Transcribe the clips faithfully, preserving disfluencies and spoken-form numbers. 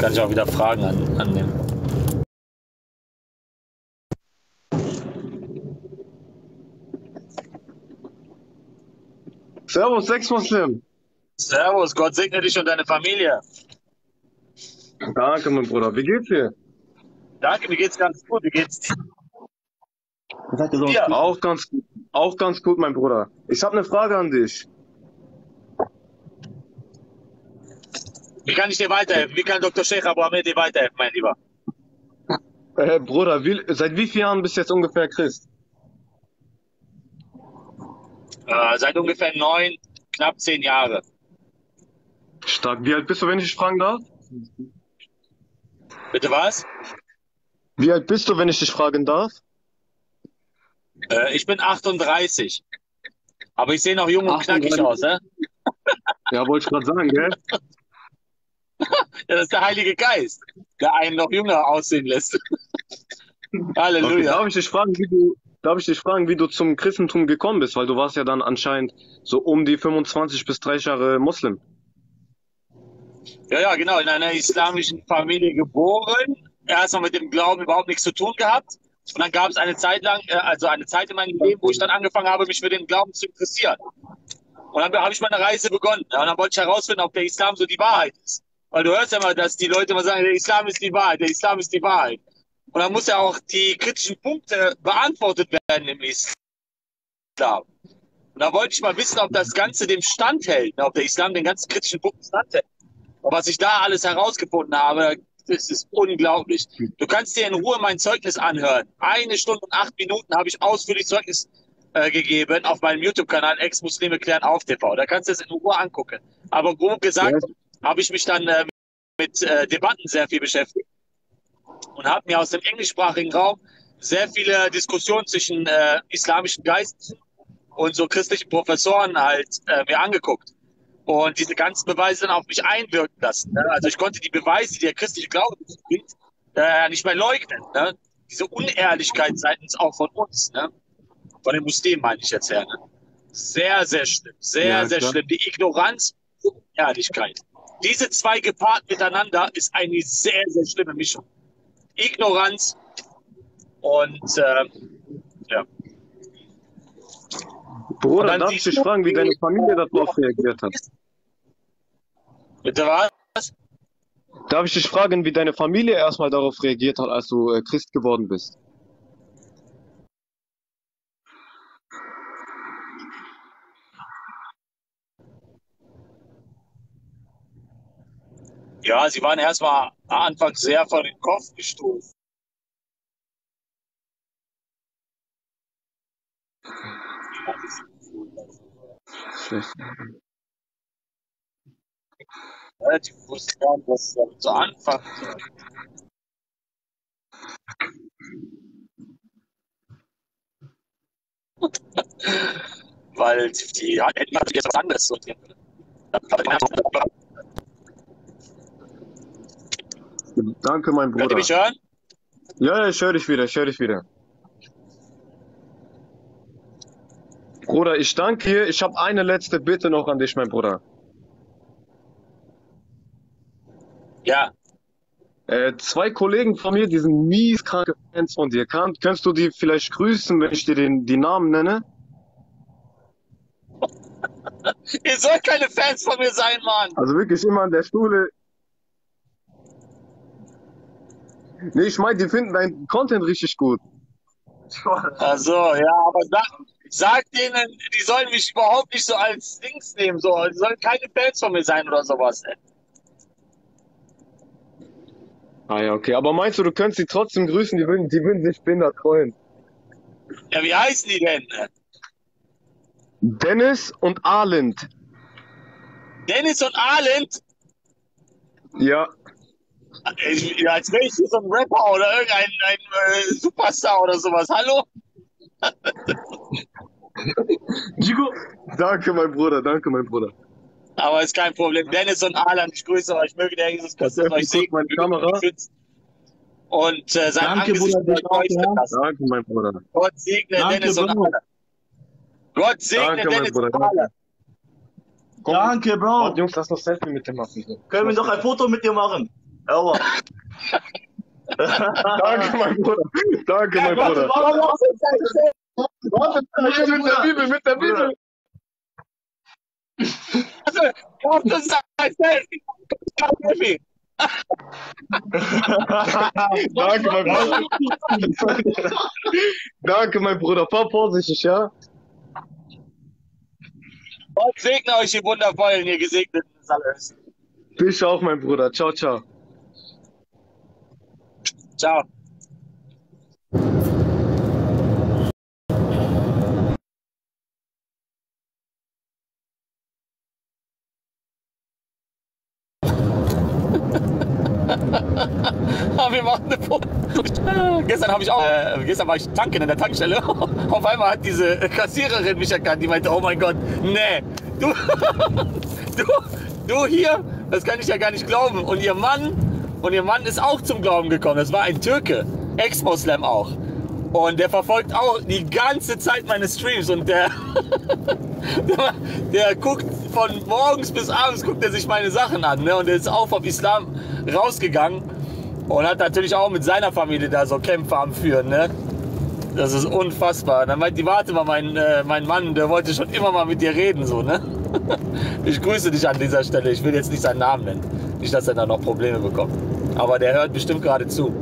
kann ich auch wieder Fragen an, annehmen. Servus, Sexmuslim. Servus, Gott segne dich und deine Familie. Danke, mein Bruder. Wie geht's dir? Danke, mir geht's ganz gut. Wie geht's dir? Ja. Auch ganz gut. Auch ganz gut, mein Bruder. Ich habe eine Frage an dich. Wie kann ich dir weiterhelfen? Wie kann Doktor Sheikh Abu Hamid dir weiterhelfen, mein Lieber? Äh, Bruder, wie, seit wie vielen Jahren bist du jetzt ungefähr Christ? Äh, seit ungefähr neun, knapp zehn Jahre. Stark. Wie alt bist du, wenn ich dich fragen darf? Bitte was? Wie alt bist du, wenn ich dich fragen darf? Äh, ich bin achtunddreißig. Aber ich sehe noch jung und knackig aus, ne? Ja, wollte ich gerade sagen, gell? Ja, das ist der Heilige Geist, der einen noch jünger aussehen lässt. Halleluja. Okay, darf ich dich fragen, wie du, darf ich dich fragen, wie du zum Christentum gekommen bist? Weil du warst ja dann anscheinend so um die fünfundzwanzig bis dreißig Jahre Muslim. Ja, ja, genau, in einer islamischen Familie geboren. Erstmal mit dem Glauben überhaupt nichts zu tun gehabt. Und dann gab es eine Zeit lang, äh, also eine Zeit in meinem Leben, wo ich dann angefangen habe, mich für den Glauben zu interessieren. Und dann habe ich meine Reise begonnen. Ja, und dann wollte ich herausfinden, ob der Islam so die Wahrheit ist. Weil du hörst ja immer, dass die Leute immer sagen, der Islam ist die Wahrheit, der Islam ist die Wahrheit. Und dann muss ja auch die kritischen Punkte beantwortet werden im Islam. Und da wollte ich mal wissen, ob das Ganze dem standhält, ob der Islam den ganzen kritischen Punkten standhält. Und was ich da alles herausgefunden habe, das ist unglaublich. Du kannst dir in Ruhe mein Zeugnis anhören. Eine Stunde und acht Minuten habe ich ausführlich Zeugnis äh, gegeben auf meinem YouTube-Kanal Ex-Muslime klären auf T V. Da kannst du es in Ruhe angucken. Aber grob gesagt ja. habe ich mich dann äh, mit äh, Debatten sehr viel beschäftigt und habe mir aus dem englischsprachigen Raum sehr viele Diskussionen zwischen äh, islamischen Geistern und so christlichen Professoren halt äh, mir angeguckt. Und diese ganzen Beweise dann auf mich einwirken lassen. Ne? Also ich konnte die Beweise, die der christliche Glaube bringt, äh, nicht mehr leugnen. Ne? Diese Unehrlichkeit seitens auch von uns, ne? Von den Muslimen meine ich jetzt her. Ne? Sehr, sehr schlimm. Sehr, Ja, sehr klar. schlimm. Die Ignoranz und Unehrlichkeit. Diese zwei gepaart miteinander ist eine sehr, sehr schlimme Mischung. Ignoranz und äh, ja. Bruder, darf ich dich fragen, wie deine Familie darauf reagiert hat? Bitte was? Darf ich dich fragen, wie deine Familie erstmal darauf reagiert hat, als du äh, Christ geworden bist? Ja, sie waren erstmal anfangs sehr vor den Kopf gestoßen. Relativ frustrierend, was damit zu anfangen. Weil die hätten natürlich jetzt was anderes sortieren können. Danke, mein Bruder. Könnt ihr mich hören? Ja, ich höre dich wieder, ich höre dich wieder. Bruder, ich danke dir. Ich habe eine letzte Bitte noch an dich, mein Bruder. Ja. Äh, zwei Kollegen von mir, die sind mies kranke Fans von dir. Kann, kannst du die vielleicht grüßen, wenn ich dir den, die Namen nenne? Ihr sollt keine Fans von mir sein, Mann. Also wirklich immer an der Schule. Nee, ich meine, die finden dein Content richtig gut. Also, ja, aber sag, sag denen, die sollen mich überhaupt nicht so als Dings nehmen. So. Die sollen keine Fans von mir sein oder sowas. Ey. Ah ja, okay. Aber meinst du, du könntest sie trotzdem grüßen? Die würden, die würden sich behindert freuen. Ja, wie heißen die denn? Dennis und Arlind. Dennis und Arlind? Ja. Ich, ja, als wäre ich hier so ein Rapper oder irgendein ein, äh, Superstar oder sowas. Hallo? Gigo. Danke, mein Bruder. Danke, mein Bruder. Aber ist kein Problem. Dennis und Alan, ich grüße euch. Möge der Jesus Christus euch segnen. Und äh, sein Danke, Angesicht Bruder, euch leuchten lassen. Danke, mein Bruder. Gott segne Danke, Dennis und Bro. Alan. Gott segne Danke, mein Dennis Bruder. und Alan. Komm. Danke, Bro. Jungs, lass noch Selfie mit dem machen. Können wir doch ein Foto mit dir machen? Aua. Danke, mein Bruder. Danke, mein Bruder. Warte, warte, mit der Bibel, mit der Bibel. Das ist ein Selfie. Danke, mein Bruder. Danke, mein Bruder. Fahr vorsichtig, ja? Gott segne euch, ihr wundervollen, ihr gesegneten Salös. Dich auch, mein Bruder. Ciao, ciao. Ciao. Wir machen eine Foto. Gestern habe ich auch, äh, gestern war ich tanken in der Tankstelle. Auf einmal hat diese Kassiererin mich erkannt. Die meinte, oh mein Gott, nee, du, du, du hier, das kann ich ja gar nicht glauben. Und ihr Mann, und ihr Mann ist auch zum Glauben gekommen. Das war ein Türke, Ex-Moslem auch. Und der verfolgt auch die ganze Zeit meine Streams und der, der, der guckt von morgens bis abends, guckt er sich meine Sachen an, ne? Und der ist auch vom Islam rausgegangen und hat natürlich auch mit seiner Familie da so Kämpfe am Führen, ne? Das ist unfassbar. Dann meint die, warte mal, mein, äh, mein Mann, der wollte schon immer mal mit dir reden, so, ne? Ich grüße dich an dieser Stelle, ich will jetzt nicht seinen Namen nennen, nicht, dass er da noch Probleme bekommt. Aber der hört bestimmt gerade zu.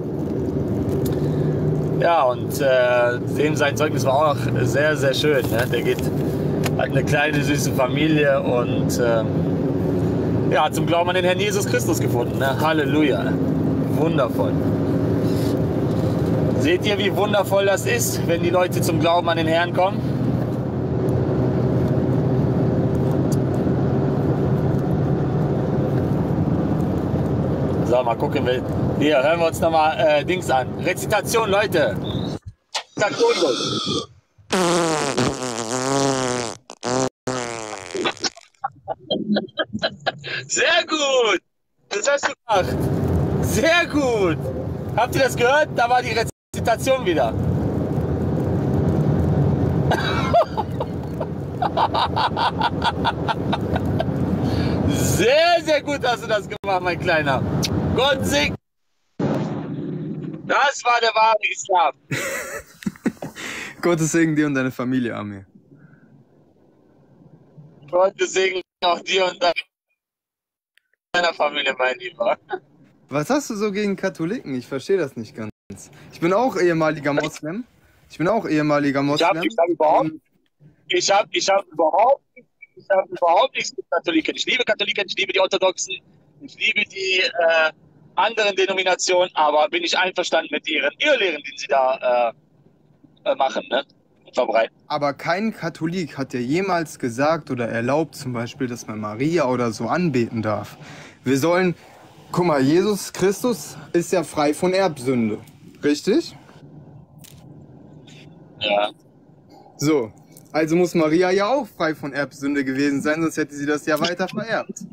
Ja, und äh, dem sein Zeugnis war auch noch sehr, sehr schön. Ne? Der geht, hat eine kleine, süße Familie und äh, ja, hat zum Glauben an den Herrn Jesus Christus gefunden. Ne? Halleluja. Wundervoll. Seht ihr, wie wundervoll das ist, wenn die Leute zum Glauben an den Herrn kommen? So, mal gucken. Hier, hören wir uns nochmal äh, Dings an. Rezitation, Leute. Rezitation. Sehr gut. Das hast du gemacht. Sehr gut. Habt ihr das gehört? Da war die Rezitation wieder. Sehr, sehr gut hast du das gemacht, mein Kleiner. Gott segne. Das war der wahre Islam. Gottes Segen dir und deine Familie, Amir. Gottes Segen auch dir und deiner Familie, mein Lieber. Was hast du so gegen Katholiken? Ich verstehe das nicht ganz. Ich bin auch ehemaliger Moslem. Ich bin auch ehemaliger Moslem. Ich habe hab überhaupt, ich hab, ich hab überhaupt, ich hab überhaupt nichts mit Katholiken. Ich liebe Katholiken, ich liebe die Orthodoxen, ich liebe die äh, anderen Denominationen, aber bin ich einverstanden mit ihren Irrlehren, die sie da äh, äh, machen, ne? Und verbreiten. Aber kein Katholik hat dir jemals gesagt oder erlaubt, zum Beispiel, dass man Maria oder so anbeten darf. Wir sollen, guck mal, Jesus Christus ist ja frei von Erbsünde, richtig? Ja. So, also muss Maria ja auch frei von Erbsünde gewesen sein, sonst hätte sie das ja weiter vererbt.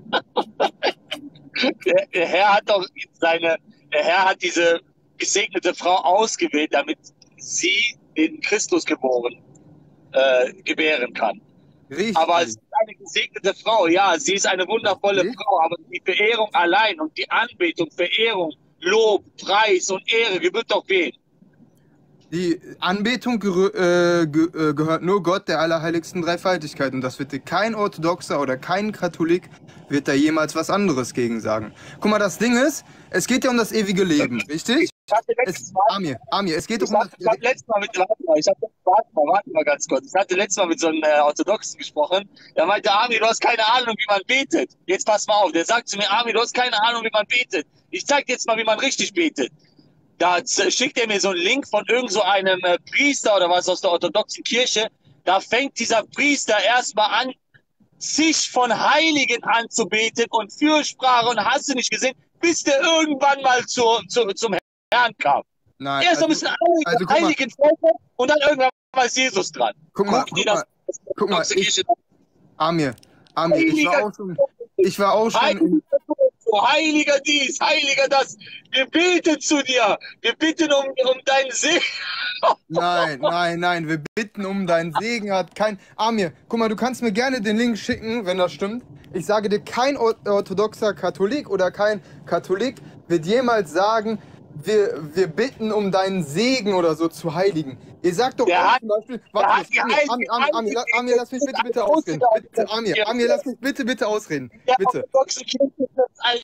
Der, der Herr hat doch seine, der Herr hat diese gesegnete Frau ausgewählt, damit sie den Christus geboren äh, gebären kann. Richtig. Aber sie ist eine gesegnete Frau, ja, sie ist eine wundervolle Richtig. Frau, aber die Verehrung allein und die Anbetung, Verehrung, Lob, Preis und Ehre gebührt doch wem? Die Anbetung gerö- äh, ge äh, gehört nur Gott, der allerheiligsten Dreifaltigkeit. Und das wird dir kein Orthodoxer oder kein Katholik wird da jemals was anderes gegen sagen. Guck mal, das Ding ist, es geht ja um das ewige Leben, richtig? Ich hatte letztes Es, Mal, Amir, Amir, es geht ich doch um hatte, das... ich hatte letztes Mal mit, warte mal, ich hatte, warte mal, warte mal ganz kurz. Ich hatte letztes Mal mit so einem äh, Orthodoxen gesprochen. Der meinte, Ami, du hast keine Ahnung, wie man betet. Jetzt pass mal auf. Der sagt zu mir, Ami, du hast keine Ahnung, wie man betet. Ich zeig dir jetzt mal, wie man richtig betet. Da schickt er mir so einen Link von irgend so einem äh, Priester oder was aus der orthodoxen Kirche. Da fängt dieser Priester erstmal an, sich von Heiligen anzubeten und Fürsprache und hast du nicht gesehen, bis der irgendwann mal zu, zu, zum Herrn kam. Nein, Erst also, müssen alle also guck mal. Heiligen folgen und dann irgendwann mal ist Jesus dran. Guck mal, Guck guck dir das, mal, das guck mal, orthodoxe ich- Kirche an. Amir, Amir, ich war auch schon, ich war auch schon, in, Oh, heiliger dies, heiliger das. Wir beten zu dir. Wir bitten um, um deinen Segen. Nein, nein, nein, wir bitten um deinen Segen, hat kein... Amir, guck mal, du kannst mir gerne den Link schicken, wenn das stimmt. Ich sage dir, kein orthodoxer Katholik oder kein Katholik wird jemals sagen, wir, wir bitten um deinen Segen oder so zu heiligen. Ihr sagt doch Der auch hat- zum Beispiel... der Warte, hat Amir, geheißen, Amir, Amir, Amir, la- Amir, lass mich bitte, bitte ausreden. Bitte, Amir, Amir, lass mich bitte, bitte ausreden. Der Bitte. orthodoxen Kirche ist das ein-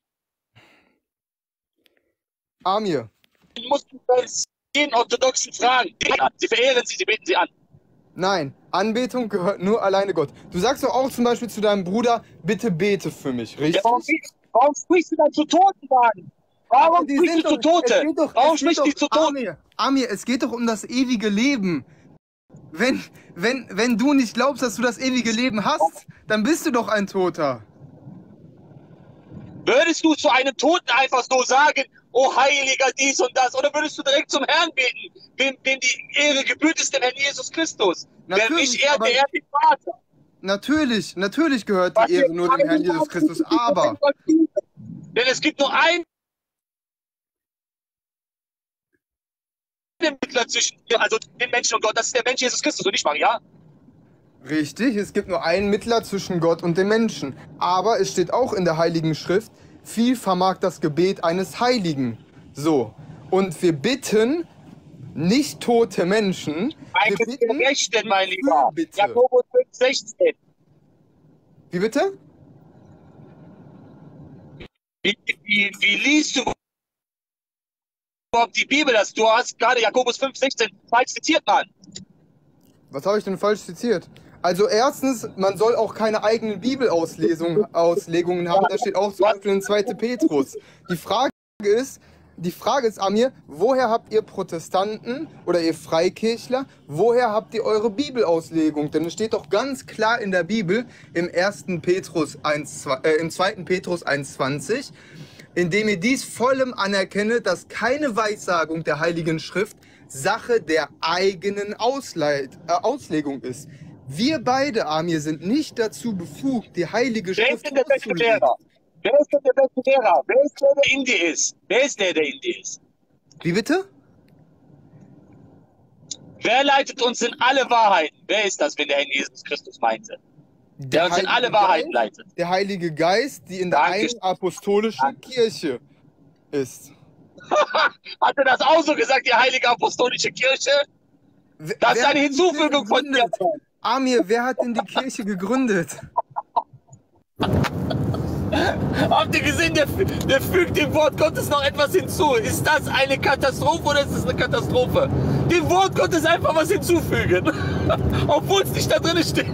Amir, Du musst jeden Orthodoxen fragen. Sie verehren sie, sie beten sie an. nein, Anbetung gehört nur alleine Gott. Du sagst doch auch zum Beispiel zu deinem Bruder, bitte bete für mich, Ja, richtig? warum, warum sprichst du dann zu Toten, Mann? Warum Aber die sprichst sind du zu doch- es Toten? geht doch- Warum es geht sprichst du doch- zu Toten? Amir, Amir, es geht doch um das ewige Leben. Wenn, wenn, wenn du nicht glaubst, dass du das ewige Leben hast, dann bist du doch ein Toter. Würdest du zu einem Toten einfach so sagen, oh Heiliger dies und das, oder würdest du direkt zum Herrn beten, wem, wem die Ehre gebührt ist, dem Herrn Jesus Christus? Wer Natürlich, mich ehrt, aber- der ehrt den Vater. Natürlich, natürlich gehört die Ehre nur dem Herrn Jesus Christus, aber Denn es gibt nur einen Mittler zwischen, also dem Menschen und Gott, das ist der Mensch Jesus Christus und nicht Maria. richtig, es gibt nur einen Mittler zwischen Gott und dem Menschen. Aber es steht auch in der Heiligen Schrift, viel vermag das Gebet eines Heiligen. So, und wir bitten nicht tote Menschen, wir Eines bitten, Gerechten, mein Lieber. Fürbitte. Jakobus fünf sechzehn. wie bitte? Wie, wie, wie liest du überhaupt die Bibel? Das, du hast gerade Jakobus fünf sechzehn falsch zitiert, Mann. Was habe ich denn falsch zitiert? Also erstens, man soll auch keine eigenen Bibelauslegungen Auslegungen haben. Da steht auch zum Beispiel in zweiten Petrus. Die Frage ist, die Frage ist, Amir, woher habt ihr Protestanten oder ihr Freikirchler, woher habt ihr eure Bibelauslegung? Denn es steht doch ganz klar in der Bibel im ersten Petrus eins, äh, im zweiten Petrus eins zwanzig, indem ihr dies vollem anerkenne, dass keine Weissagung der Heiligen Schrift Sache der eigenen Ausleit, äh, Auslegung ist. Wir beide, Amir, sind nicht dazu befugt, die Heilige Wer ist Schrift denn der beste auszulegen. Lehrer? Wer ist denn der beste Lehrer? Wer ist der, der in dir ist? Wer ist der, der in dir ist? Wie bitte? Wer leitet uns in alle Wahrheiten? Wer ist das, wenn der Herr Jesus Christus meinte? Der uns in alle Wahrheiten Geist, leitet. der Heilige Geist, die in der Danke. einen apostolischen Kirche ist. Hat er das auch so gesagt, die Heilige Apostolische Kirche? Wer- Das ist wer eine hat die Kirche Hinzufügung von dir. gegründet? Amir, wer hat denn die Kirche gegründet? Habt ihr gesehen, der, der fügt dem Wort Gottes noch etwas hinzu. Ist das eine Katastrophe oder ist es eine Katastrophe? Dem Wort Gottes einfach was hinzufügen. Obwohl es nicht da drin steht.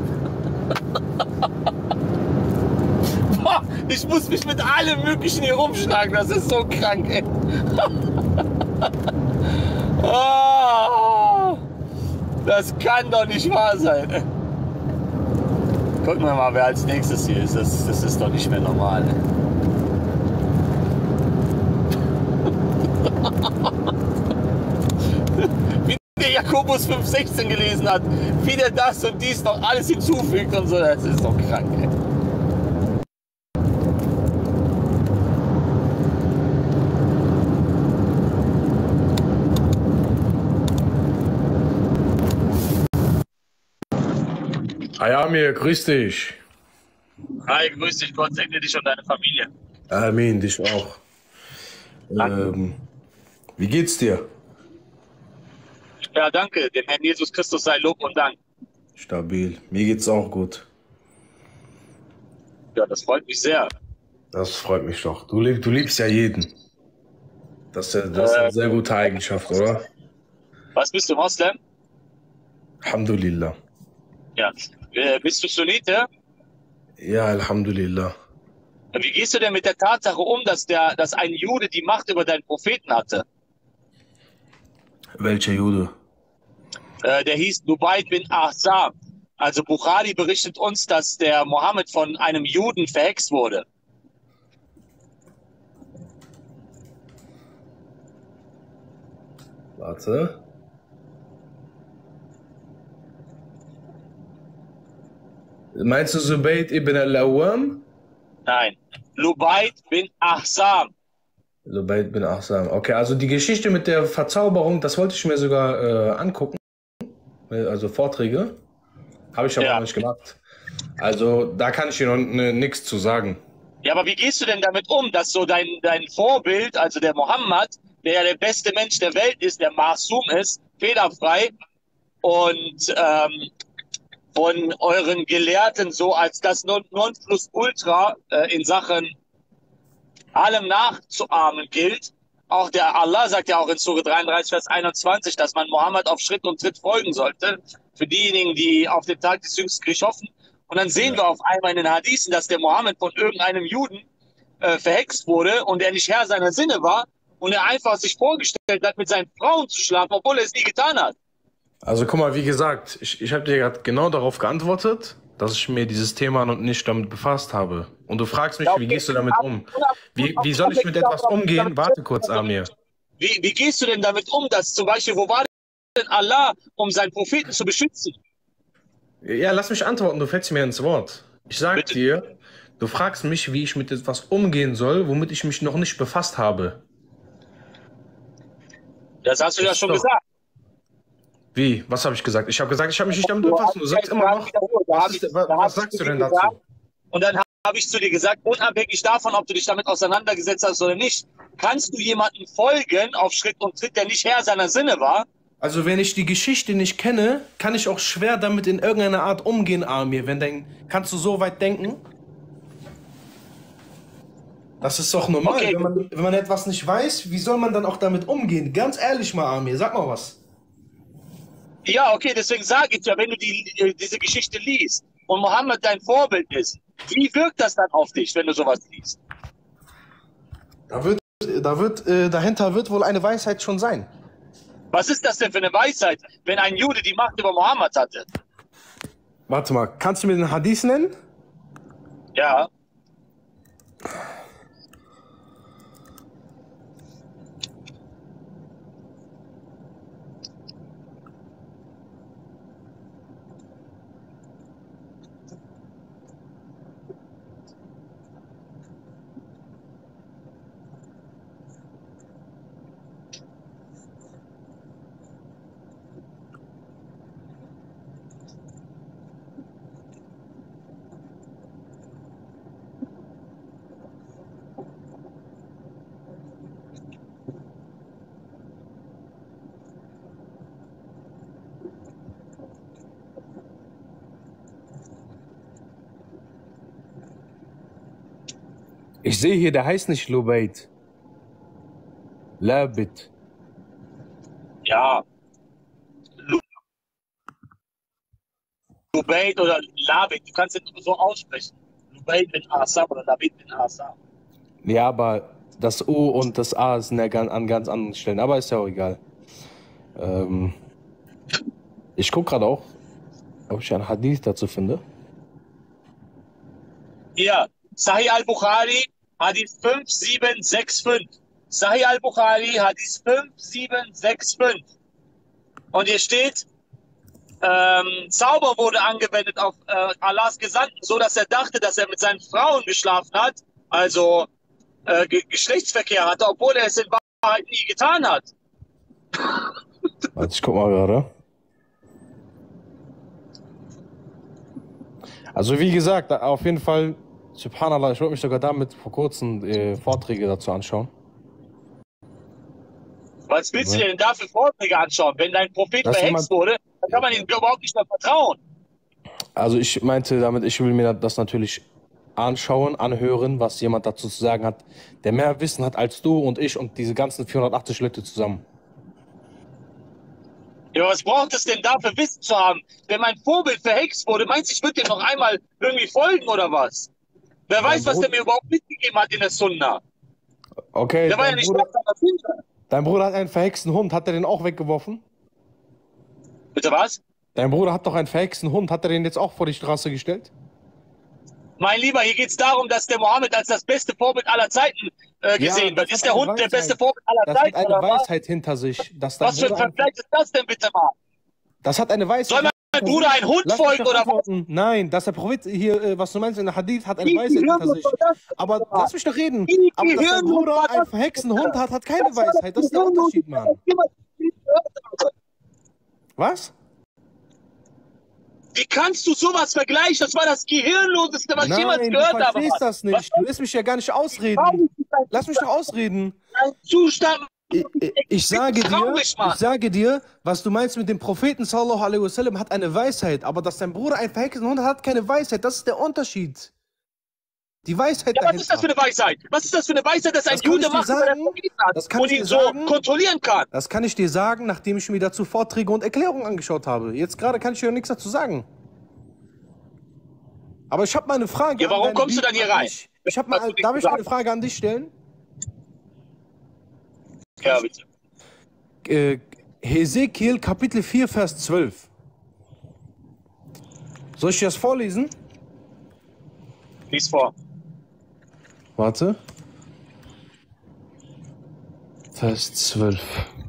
Boah, ich muss mich mit allem Möglichen hier rumschlagen. Das ist so krank, ey. Oh, das kann doch nicht wahr sein. Gucken wir mal, wer als nächstes hier ist. Das, das ist doch nicht mehr normal. Wie der Jakobus fünf sechzehn gelesen hat, wie der das und dies noch alles hinzufügt und so, das ist doch krank, ey. Hi Amir, grüß dich. Hi, grüß dich, Gott segne dich und deine Familie. Amin, dich auch. Ähm, wie geht's dir? Ja, danke. Dem Herrn Jesus Christus sei Lob und Dank. Stabil. Mir geht's auch gut. Ja, das freut mich sehr. Das freut mich doch. Du, lieb, du liebst ja jeden. Das, ist- das ist eine sehr gute Eigenschaft, oder? Was bist du, Moslem? Alhamdulillah. Ja. Äh, bist du Sunnite? Ja, Alhamdulillah. Wie gehst du denn mit der Tatsache um, dass, der, dass ein Jude die Macht über deinen Propheten hatte? Welcher Jude? Äh, der hieß Nubayt bin Ahzab. Also Bukhari berichtet uns, dass der Mohammed von einem Juden verhext wurde. Warte. Meinst du Zubayt ibn al-Awwam? Nein. Lubayt bin Ahsam. Lubayt bin Ahsam. Okay, also die Geschichte mit der Verzauberung, das wollte ich mir sogar äh, angucken. Also Vorträge. Habe ich aber Ja. noch nicht gemacht. Also da kann ich dir noch nichts zu sagen. Ja, aber wie gehst du denn damit um, dass so dein, dein Vorbild, also der Mohammed, der ja der beste Mensch der Welt ist, der Masum ist, fehlerfrei und ähm, von euren Gelehrten so als das Nonplusultra äh, in Sachen allem nachzuahmen gilt. Auch der Allah sagt ja auch in Sure dreiunddreißig, Vers einundzwanzig, dass man Mohammed auf Schritt und Tritt folgen sollte. Für diejenigen, die auf den Tag des jüngsten Gerichts hoffen. Und dann sehen wir auf einmal in den Hadithen, dass der Mohammed von irgendeinem Juden äh, verhext wurde und er nicht Herr seiner Sinne war und er einfach sich vorgestellt hat, mit seinen Frauen zu schlafen, obwohl er es nie getan hat. Also guck mal, wie gesagt, ich, ich habe dir gerade genau darauf geantwortet, dass ich mir dieses Thema noch nicht damit befasst habe. Und du fragst mich, wie gehst du damit um? Wie, wie soll ich mit etwas umgehen? Warte kurz, Amir. Wie, wie gehst du denn damit um, dass zum Beispiel, wo war denn Allah, um seinen Propheten zu beschützen? Ja, lass mich antworten, du fällst mir ins Wort. Ich sag Bitte. dir, du fragst mich, wie ich mit etwas umgehen soll, womit ich mich noch nicht befasst habe. Das hast du ja Das schon ist doch- gesagt. Wie? Was habe ich gesagt? Ich habe gesagt, ich habe mich nicht damit befasst. Du sagst immer noch, Da was, hab ist, ich- was, da hab was ich sagst zu du dir denn dazu? gesagt, Und dann habe ich zu dir gesagt, unabhängig davon, ob du dich damit auseinandergesetzt hast oder nicht, kannst du jemanden folgen auf Schritt und Tritt, der nicht Herr seiner Sinne war? Also wenn ich die Geschichte nicht kenne, kann ich auch schwer damit in irgendeiner Art umgehen, Amir. Wenn dein, kannst du so weit denken? Das ist doch normal. Okay. Wenn, man, wenn man etwas nicht weiß, wie soll man dann auch damit umgehen? Ganz ehrlich mal, Amir, sag mal was. Ja, okay, deswegen sage ich ja, wenn du die, äh, diese Geschichte liest und Mohammed dein Vorbild ist, wie wirkt das dann auf dich, wenn du sowas liest? Da wird, da wird, äh, dahinter wird wohl eine Weisheit schon sein. Was ist das denn für eine Weisheit, wenn ein Jude die Macht über Mohammed hatte? Warte mal, kannst du mir den Hadith nennen? Ja. Ich sehe hier, der heißt nicht Lubayt. Labit. Ja. Lu- Lubayt oder Labit, du kannst es nur so aussprechen. Lubayt bin Asam oder Labit bin Asam. Ja, aber das U und das A sind ja gan- an ganz anderen Stellen. Aber ist ja auch egal. Ähm, ich gucke gerade auch, ob ich einen Hadith dazu finde. Hier, Sahih al-Bukhari, Hadith fünf sieben sechs fünf. Sahih al-Bukhari, Hadith fünf sieben sechs fünf. Und hier steht, ähm, Zauber wurde angewendet auf äh, Allahs Gesandten, so dass er dachte, dass er mit seinen Frauen geschlafen hat, also äh, Ge Geschlechtsverkehr hatte, obwohl er es in Wahrheit nie getan hat. Warte, ich guck mal gerade. Also wie gesagt, auf jeden Fall, Subhanallah, ich wollte mich sogar damit vor kurzem äh, Vorträge dazu anschauen. Was willst du dir denn da für Vorträge anschauen? Wenn dein Prophet Dass verhext jemand- wurde, dann kann man ihm überhaupt nicht mehr vertrauen. Also ich meinte damit, ich will mir das natürlich anschauen, anhören, was jemand dazu zu sagen hat, der mehr Wissen hat als du und ich und diese ganzen vierhundertachtzig Leute zusammen. Ja, was braucht es denn da für Wissen zu haben? Wenn mein Vorbild verhext wurde, meinst du, ich würde dir noch einmal irgendwie folgen oder was? Wer weiß, was der mir überhaupt mitgegeben hat in der Sunna. Okay, Der war ja dein nicht Bruder, Herr seiner Sinne. dein Bruder hat einen verhexten Hund, hat er den auch weggeworfen? Bitte was? Dein Bruder hat doch einen verhexten Hund, hat er den jetzt auch vor die Straße gestellt? Mein Lieber, hier geht es darum, dass der Mohammed als das beste Vorbild aller Zeiten äh, gesehen das wird. Ist hat der eine Hund der Weisheit. beste Vorbild aller Das hat Zeiten? eine Oder was? Weisheit hinter sich. Dass dein Was für ein Bruder ein- Vergleich ist das denn bitte mal? Das hat eine Weisheit. Soll man mein Bruder ein Hund Lass mich folgen doch oder was? antworten. Nein, dass der Prophet hier, äh, was du meinst in der Hadith, hat eine Weisheit hinter sich. Aber lass mich doch reden. Wie Aber dass dein Gehirn- Bruder einen verhexten Hund hat, hat keine Weisheit. Das ist der Unterschied, Mann. Was? Wie kannst du sowas vergleichen? Das war das Gehirnloseste, was ich jemals Nein, du gehört habe. verstehst das nicht. Du lässt mich ja gar nicht ausreden. Lass mich doch ausreden. Ein Zustand. Ich, ich, ich sage dir, Traurig, Mann. ich sage dir, was du meinst mit dem Propheten sallallahu alaihi wasallam hat eine Weisheit, aber dass dein Bruder einen verhexten Hund hat, hat keine Weisheit. Das ist der Unterschied. Die Weisheit Ja, dahinter. was ist das für eine Weisheit? Was ist das für eine Weisheit, dass ein Das kann Jude ich dir macht, weil er sagen. Propheten hat Das kann und ich ihn dir so sagen. kontrollieren kann? Das kann ich dir sagen, nachdem ich mir dazu Vorträge und Erklärungen angeschaut habe. Jetzt gerade kann ich dir nichts dazu sagen. Aber ich habe mal eine Frage. Ja, warum an deine kommst du dann hier Bibel an rein? dich. Ich hab Hast mal, du nichts darf ich gesagt? eine Frage an dich stellen? Ja, bitte. Äh, Hesekiel Kapitel vier, Vers zwölf. Soll ich dir das vorlesen? Lies vor. Warte. Vers zwölf.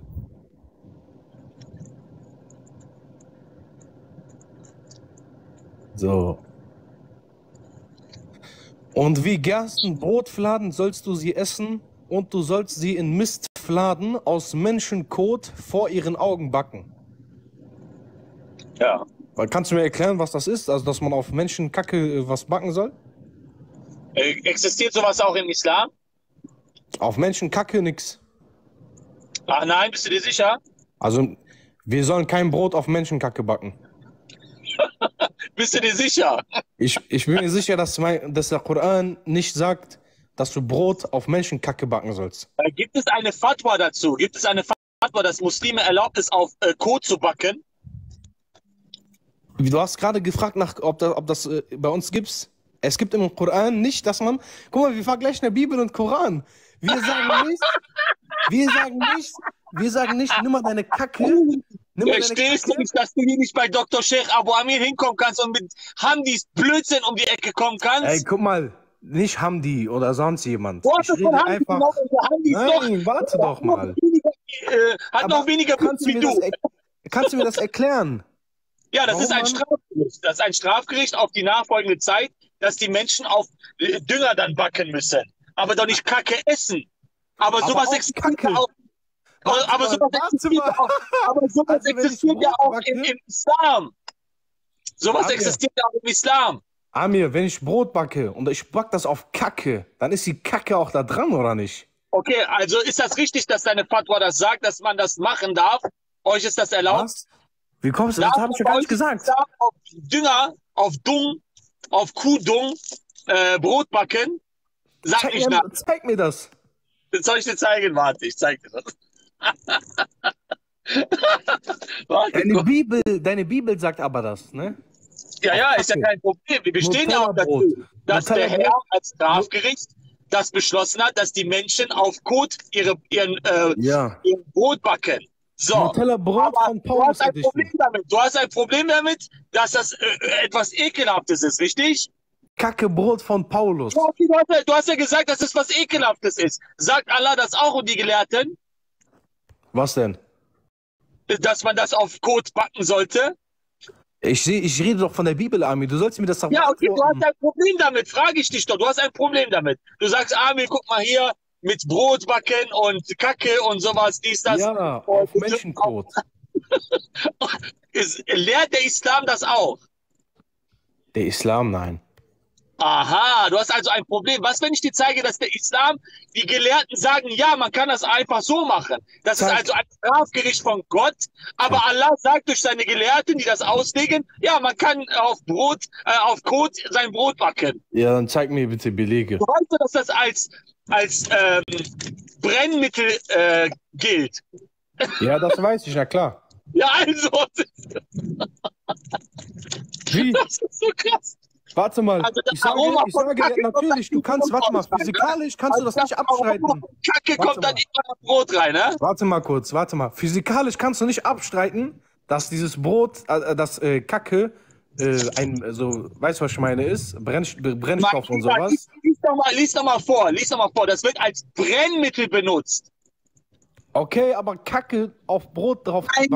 So. Und wie Gerstenbrotfladen sollst du sie essen, und du sollst sie in Mistfladen aus Menschenkot vor ihren Augen backen. Ja. Weil, kannst du mir erklären, was das ist? Also, dass man auf Menschenkacke äh, was backen soll? Äh, existiert sowas auch im Islam? Auf Menschenkacke nix. Ach nein, bist du dir sicher? Also, wir sollen kein Brot auf Menschenkacke backen. Bist du dir sicher? Ich, ich bin mir sicher, dass, mein, dass der Koran nicht sagt, dass du Brot auf Menschenkacke backen sollst. Äh, gibt es eine Fatwa dazu? Gibt es eine Fatwa, dass Muslime erlaubt ist, auf äh, Kot zu backen? Du hast gerade gefragt, nach, ob, das, ob das äh, bei uns gibt. Es gibt im Koran nicht, dass man... Guck mal, wir vergleichen der Bibel und Koran. Wir sagen nicht... Wir sagen nicht... Wir sagen nicht, nimm mal deine Kacke... Nimm mal deine Verstehst du Kacke. nicht, dass du hier nicht bei Doktor Sheikh Abu Amir hinkommen kannst und mit Hamdis Blödsinn um die Ecke kommen kannst? Ey, guck mal. Nicht Hamdi oder sonst jemand. Du Ich hast es von rede Hamdi einfach... genommen und der Hamdi ist doch, Nein, warte doch noch mal. weniger, äh, hat Aber noch weniger kannst du, Wissen mir wie das, du. er- kannst du mir das erklären? Ja, das Warum ist ein man- Strafgericht. Das ist ein Strafgericht auf die nachfolgende Zeit, dass die Menschen auf äh, Dünger dann backen müssen. Aber doch nicht Kacke essen. Aber, Aber sowas auch existiert Kacke. ja auch. Warte aber mal, sowas warte existiert mal. ja auch, aber sowas Also, wenn ich existiert ja Brot auch backe- im, im Islam. Sowas Amir. existiert ja auch im Islam. Amir, wenn ich Brot backe und ich back das auf Kacke, dann ist die Kacke auch da dran, oder nicht? Okay, also ist das richtig, dass deine Fatwa das sagt, dass man das machen darf? Euch ist das erlaubt? Was? Wie kommst du? Das Darf habe ich ja man gar nicht euch gesagt. Islam Auf Dünger, auf Dung, auf Kuhdung, äh, Brot backen? Sag Zeig nicht nach. mir, zeig mir das. Das soll ich dir zeigen? Warte, ich zeig dir das. Warte, Deine guck. Bibel, deine Bibel sagt aber das, ne? Ja, ja, ist ja Kacke. kein Problem. Wir bestehen ja auch Nutella-Brot. dazu, dass der Nutella-Brot. Herr als Strafgericht das beschlossen hat, dass die Menschen auf Kot ihre, ihren, äh, Ja. ihren Brot backen. So. Nutella-Brot Aber von du Paulus hast ein Edition. Problem damit. Du hast ein Problem damit, dass das äh, etwas Ekelhaftes ist, richtig? Kacke-Brot von Paulus. Du hast, du hast ja- du hast ja gesagt, dass es was Ekelhaftes ist. Sagt Allah das auch und die Gelehrten, Was denn? dass man das auf Kot backen sollte? Ich, seh, ich rede doch von der Bibel, Amir. Du sollst mir das doch Ja, okay, du beantworten. hast ein Problem damit, frage ich dich doch. Du hast ein Problem damit. Du sagst, Amir, guck mal hier, mit Brot backen und Kacke und sowas, dies, das. Ja, auf Menschenkot. Ist, lehrt der Islam das auch? Der Islam, nein. Aha, du hast also ein Problem. Was, wenn ich dir zeige, dass der Islam, die Gelehrten sagen, ja, man kann das einfach so machen. Das Zeig. ist also ein Strafgericht von Gott. Aber Allah sagt durch seine Gelehrten, die das auslegen, ja, man kann auf Brot, äh, auf Kot sein Brot backen. Ja, dann zeig mir bitte Belege. Du weißt, dass das als, als ähm, Brennmittel äh, gilt. Ja, das weiß ich, na klar. Ja, also, Wie? das ist so krass. Warte mal. Also das Ich sage, Aroma ich von sage Kacke ja, kommt natürlich, dann du kannst, in warte mal, Brot rein, ne? physikalisch kannst du das Also nicht Aroma abstreiten. von Kacke Warte kommt dann mal. immer in Brot rein, ne? Warte mal kurz, warte mal. Physikalisch kannst du nicht abstreiten, dass dieses Brot, äh, das äh, Kacke, äh, ein, so, weißt du, was ich meine, ist? Brenn, Brennstoff und Mein Lieber, sowas. Lies, lies, doch mal, lies doch mal vor, lies doch mal vor. Das wird als Brennmittel benutzt. Okay, aber Kacke auf Brot drauf Mein backen. Lieber,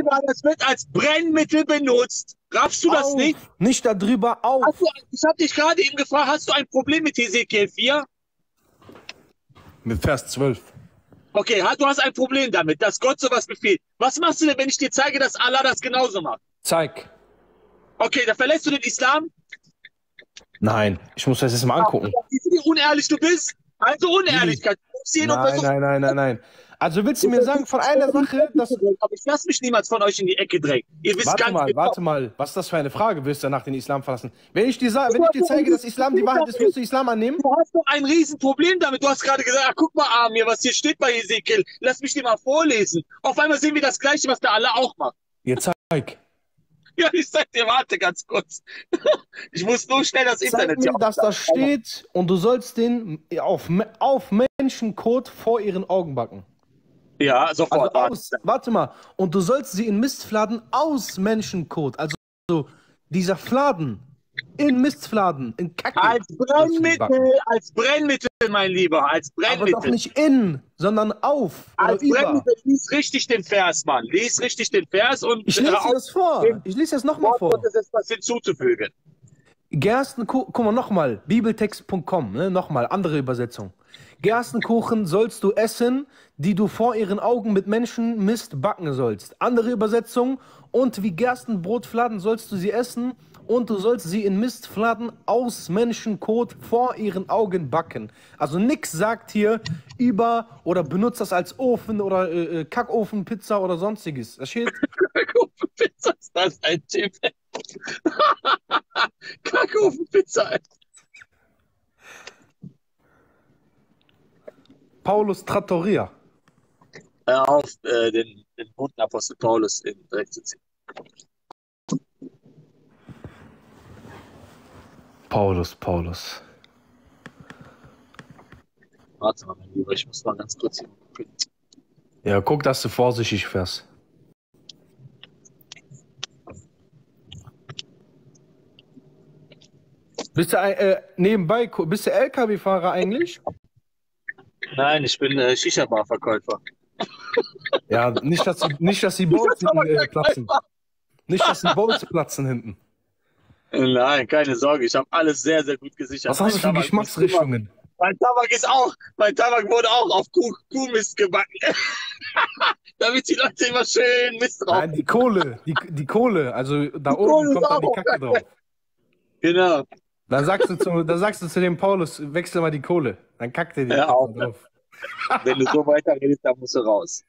lieber, das wird als Brennmittel benutzt. Raffst du das Auf, nicht? nicht darüber, auf. Hast du, ich habe dich gerade eben gefragt, hast du ein Problem mit Hesekiel vier? Mit Vers zwölf. Okay, ha- du hast ein Problem damit, dass Gott sowas befiehlt. Was machst du denn, wenn ich dir zeige, dass Allah das genauso macht? Zeig. Okay, dann verlässt du den Islam. Nein, ich muss das jetzt mal angucken. Siehst du, wie unehrlich du bist? Also Unehrlichkeit. Du rufst jeden und Nein, versuchst- nein, nein, nein, nein. Also willst du mir sagen von einer Sache, dass... Aber ich lasse mich niemals von euch in die Ecke drängen. Ihr wisst Warte ganz mal, genau. warte mal. Was ist das für eine Frage? Wirst du danach den Islam verlassen? Wenn ich dir, sa- wenn ich dir zeige, dass Islam die Wahrheit ist, wirst du Islam annehmen? Du hast doch ein Riesenproblem damit. Du hast gerade gesagt, ach, guck mal, Amir, was hier steht bei Hesekiel. Lass mich dir mal vorlesen. Auf einmal sehen wir das Gleiche, was der Allah auch macht. Jetzt zeig. Ja, ich sag dir, warte ganz kurz. Ich muss nur schnell das Zeig Internet mir, hier dass das steht und du sollst den auf, Me- auf Menschenkot vor ihren Augen backen. Ja, Also sofort. aus, warte mal. Und du sollst sie in Mistfladen aus Menschenkot, also so dieser Fladen, in Mistfladen, in Kacke. Als sollst du die backen. Brennmittel, als Brennmittel, mein Lieber, als Aber Brennmittel. doch nicht in, sondern auf oder Als über. Brennmittel, lies richtig den Vers, Mann. Lies richtig den Vers und Ich lese hör dir das vor. Ich lese das nochmal Wort vor. Gottes ist was hinzuzufügen. Gerstenkuchen, guck mal nochmal, bibeltext punkt com, ne? Nochmal, andere Übersetzung. Gerstenkuchen sollst du essen, die du vor ihren Augen mit Menschenmist backen sollst. Andere Übersetzung, und wie Gerstenbrotfladen sollst du sie essen, und du sollst sie in Mistfladen aus Menschenkot vor ihren Augen backen. Also nix sagt hier über oder benutzt das als Ofen oder äh, äh, Kackofen, Pizza oder sonstiges. Das steht Kackofen-Pizza ist das ein Typ. Kackofen-Pizza. Paulus Trattoria. Hör auf, äh, den, den guten Apostel Paulus in Dreck zu ziehen. Paulus, Paulus. Warte mal, mein Lieber, ich muss mal ganz kurz hier gucken. Ja, guck, dass du vorsichtig fährst. Bist du äh, nebenbei, bist du L K W-Fahrer eigentlich? Nein, ich bin äh, Shisha-Bar-Verkäufer. Ja, nicht, dass die, nicht, dass die Bowls hinten äh, platzen. Nicht, dass die Bowls platzen hinten. Nein, keine Sorge, ich habe alles sehr, sehr gut gesichert. Was hast du für Mein Tabak- Geschmacksrichtungen? Mein Tabak ist auch, mein Tabak wurde auch auf Kuh, Kuhmist gebacken. Damit die Leute immer schön Mist drauf. Nein, die Kohle, die, die Kohle, also da Die Kohle oben ist kommt dann die auch- Kacke drauf. Genau. Dann sagst du zu, dann sagst du zu dem Paulus, wechsel mal die Kohle. Dann kackt er die Ja, Kacke auch. drauf. Wenn du so weiter redest, dann musst du raus.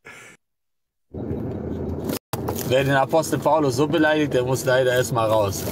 Wer den Apostel Paulus so beleidigt, der muss leider erstmal raus.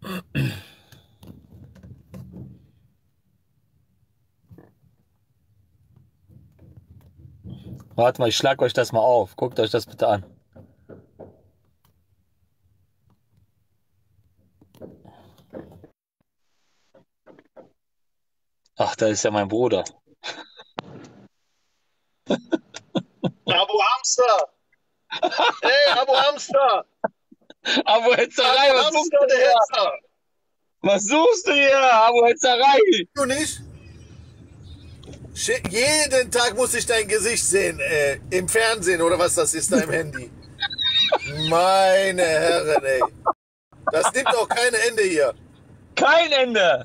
Warte mal, ich schlag euch das mal auf. Guckt euch das bitte an. Ach, da ist ja mein Bruder. Abu Hamster! Hey, Abu Hamster! Abu Hetzerei, Abu was suchst Hamster, du der hier? Hetzer! Was suchst du hier? Abu Hetzerei! Du nicht? Schi- Jeden Tag muss ich dein Gesicht sehen, äh, im Fernsehen oder was das ist da im Handy. Meine Herren, ey. Das nimmt auch kein Ende hier. Kein Ende!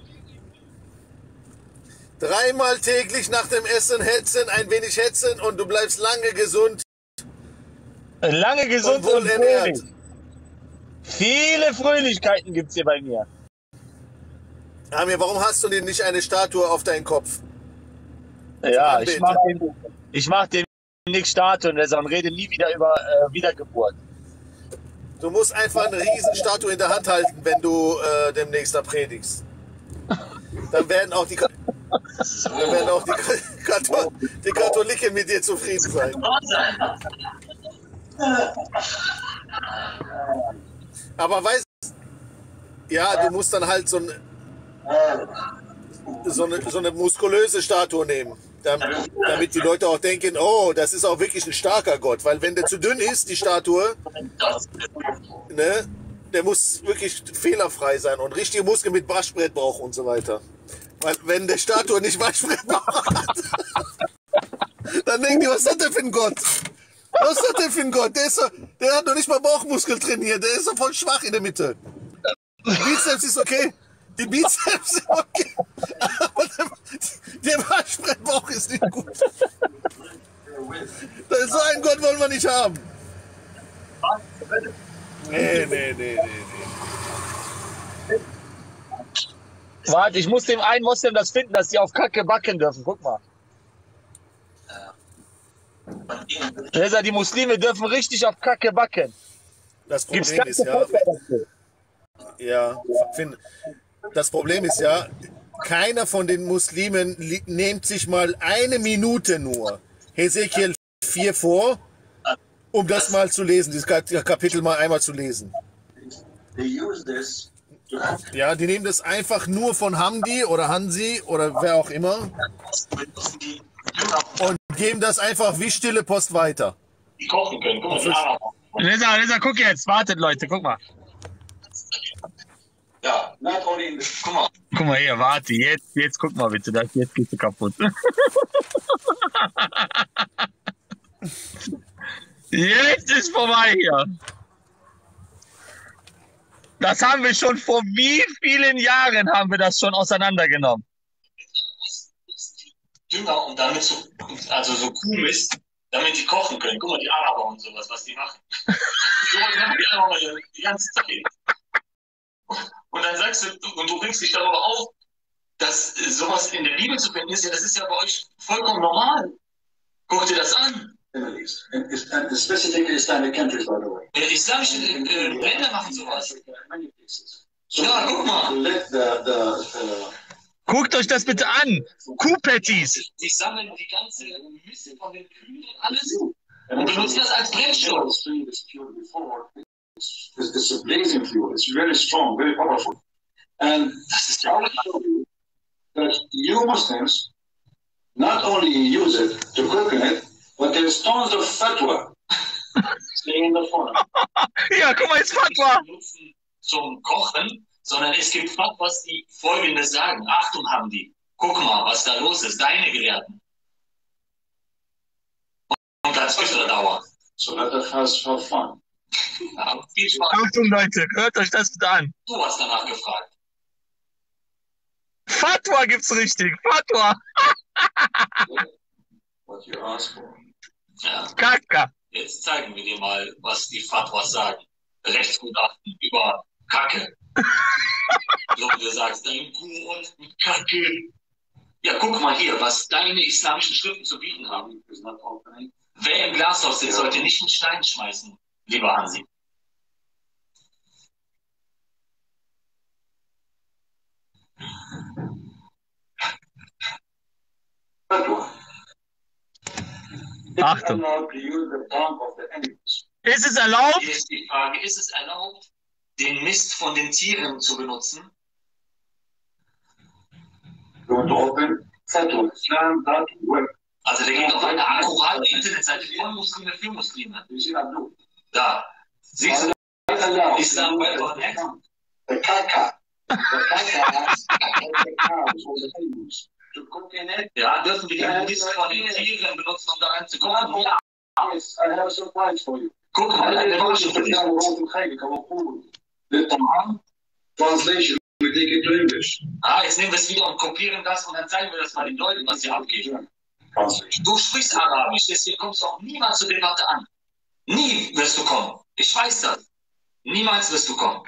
Dreimal täglich nach dem Essen hetzen, ein wenig hetzen und du bleibst lange gesund Lange gesund und und wohl ernährt. fröhlich. Viele Fröhlichkeiten gibt's hier bei mir. Amir, warum hast du denn nicht eine Statue auf deinen Kopf? Ja, Anbeten. ich mach dem, ich mach dem nichts Statuen und rede nie wieder über äh, Wiedergeburt. Du musst einfach eine Riesenstatue in der Hand halten, wenn du äh, demnächst da predigst. Dann werden auch die, Ka- dann werden auch die, Kathol die Katholiken mit dir zufrieden sein. Aber weißt du, ja, du musst dann halt so, ein, so, eine, so eine muskulöse Statue nehmen, damit, damit die Leute auch denken, oh, das ist auch wirklich ein starker Gott. Weil wenn der zu dünn ist, die Statue, ne, der muss wirklich fehlerfrei sein und richtige Muskeln mit Waschbrett brauchen und so weiter. Weil wenn der Statue nicht Waschbrett hat, dann denken die, was ist das denn für ein Gott? Was ist das denn für ein Gott? Der, ist so, der hat noch nicht mal Bauchmuskel trainiert, der ist so voll schwach in der Mitte. Die Bizeps ist okay, die Bizeps ist okay, aber der, der Waschbrettbauch ist nicht gut. Das ist so einen Gott wollen wir nicht haben. Nee, nee, nee, nee, nee. Warte, ich muss dem einen Moslem das finden, dass die auf Kacke backen dürfen. Guck mal. Reza, die Muslime dürfen richtig auf Kacke backen. Das Gibt's Problem ganze ist ja, Vorteile dafür. ja, Finn, das Problem ist ja, keiner von den Muslimen li- nimmt sich mal eine Minute nur Hesekiel vier vor, um das mal zu lesen, dieses Kap- Kapitel mal einmal zu lesen. Ja, die nehmen das einfach nur von Hamdi oder Hansi oder wer auch immer und geben das einfach wie stille Post weiter. Die kochen können. Guck mal, die Araber. Reza, Reza, guck jetzt. Wartet, Leute, guck mal. Ja, not only in the, guck mal. Guck mal hier, warte. Jetzt, jetzt guck mal bitte. Das, jetzt gehst du kaputt. Jetzt ist vorbei hier. Das haben wir schon vor wie vielen Jahren haben wir das schon auseinandergenommen. Dünger und damit so, also so Kuhmist, damit die kochen können. Guck mal, die Araber und sowas, was die machen. Sowas machen die Araber ja die ganze Zeit. Und dann sagst du, und du regst dich darüber auf, dass sowas in der Bibel zu finden ist, ja, das ist ja bei euch vollkommen normal. Guck dir das an. Middle East, and, is- and specifically Islamic countries, by the way. Äh, islamische äh, Länder machen sowas. Many places. So Ja, guck mal. let the the uh, Guckt euch das bitte an. Kuhpatties. Die sammeln die ganze Mist von den Kühen und alles und benutzen das als Brennstoff. stream this fuel before. It's, it's, it's a blazing fuel. It's very strong, very powerful, and Das ist I will show you that you Muslims not only use it to cook in it, but there's tons of fatwa staying in the phone. Ja, guck mal, jetzt Fatwa. Nutzen zum Kochen, sondern es gibt Fatwas, die Folgendes sagen. Achtung haben die. Guck mal, was da los ist. Deine Gelehrten. Und ganz öfter Dauer. So let us have, have fun. Ja, viel Spaß. Achtung, Leute, hört euch das bitte an. Du hast danach gefragt. Fatwa gibt's richtig. Fatwa. What you ask for. Ja, Kaka. jetzt zeigen wir dir mal, was die Fatwas sagen. Rechtsgutachten über Kacke. So, du sagst, dein Kuh und Kacke. Ja, guck mal hier, was deine islamischen Schriften zu bieten haben. Is not opening. Wer im Glashaus sitzt, sollte nicht einen Stein schmeißen, lieber Hansi. Fatwa. Achtung. Allowed to use the tongue of the animals. Ist es erlaubt? Hier ist die Frage, ist es erlaubt, den Mist von den Tieren zu benutzen? You want to open fatwa islam dot web. Also der geht auf eine akkurate Internetseite von Muslime für Muslime. You see that blue? Da. Siehst du, Islam web dot net? The caca. The caca the cows or the animals. To cook in it. Ja, dürfen wir den Mist von den Tieren benutzen, um da reinzukommen? Yes, I have a surprise for you. Guck mal, eine Überraschung für dich. The Quran translation, we take it to English. Ah, jetzt nehmen wir es wieder und kopieren das und dann zeigen wir das mal den Leuten, was hier abgeht. Translation. Du sprichst Arabisch, deswegen kommst du auch niemals zur Debatte an. Nie wirst du kommen. Ich weiß das. Niemals wirst du kommen.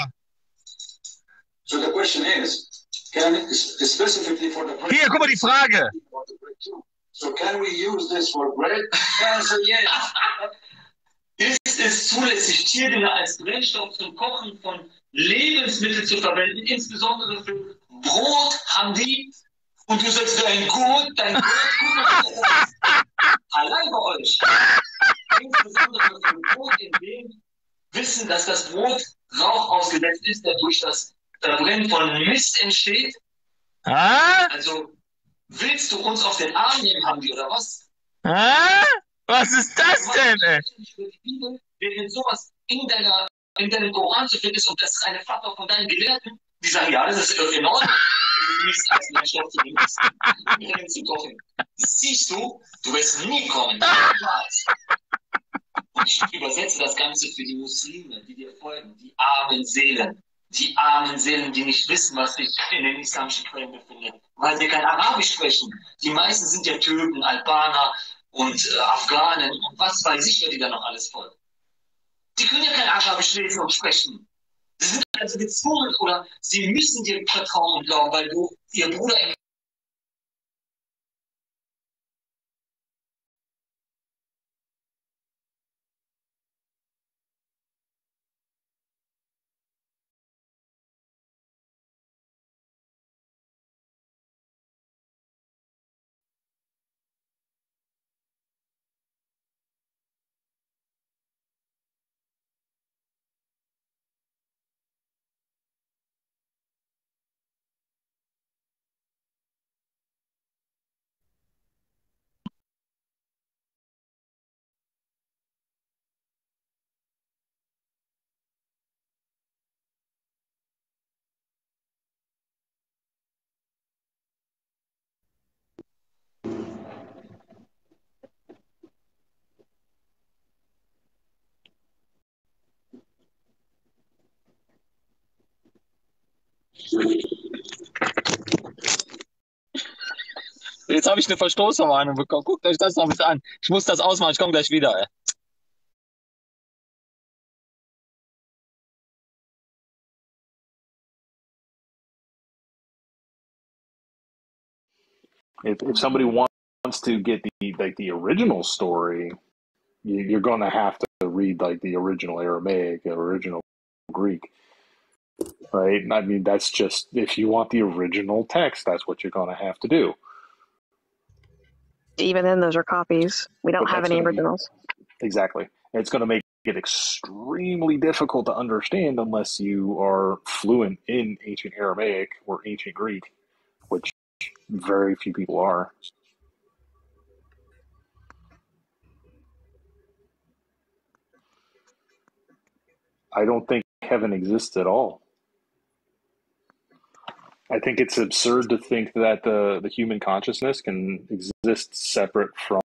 So the question is, can specifically for the bread? Hier, guck mal die Frage. So can we use this for bread? Answer yes. Ist es zulässig, Tierdünger als Brennstoff zum Kochen von Lebensmitteln zu verwenden, insbesondere für Brot haben die? Und du sagst, dein Gut, dein Gut, gut, allein bei euch. Insbesondere für Brot, in dem Wissen, dass das Brot Rauch ausgesetzt ist, der durch das Verbrennen von Mist entsteht. Ah? Also, willst du uns auf den Arm nehmen, haben die, oder was? Ah? Was ist das denn, ey? Wenn sowas in, deiner, in deinem Koran zu finden ist und das ist eine Fatwa von deinen Gelehrten, die sagen, ja, das ist in Ordnung. Nicht als Brennstoff zu benutzen, zu kochen. Das siehst du, du wirst nie kommen. Niemals. Und ich übersetze das Ganze für die Muslime, die dir folgen, die armen Seelen. Die armen Seelen, die nicht wissen, was sich in den islamischen Quellen befindet, weil sie kein Arabisch sprechen. Die meisten sind ja Türken, Albaner und äh, Afghanen und was weiß ich, wer die da noch alles folgt. Die können ja kein Arabisch lesen und sprechen. Sie sind also gezwungen oder sie müssen dir vertrauen und glauben, weil du ihr Bruder im Jetzt habe ich eine Verstoßverwarnung bekommen. Guckt euch das noch mit an. Ich muss das ausmachen, ich komme gleich wieder. Ey. If if somebody wants to get the like the original story, you, you're going to have to read like the original Aramaic, original Greek, right? I mean, that's just if you want the original text, that's what you're going to have to do. Even then, those are copies. We don't But have that's any gonna be- originals. Exactly. It's going to make it extremely difficult to understand unless you are fluent in ancient Aramaic or ancient Greek, which very few people are. I don't think heaven exists at all. I think it's absurd to think that the, the human consciousness can exist separate from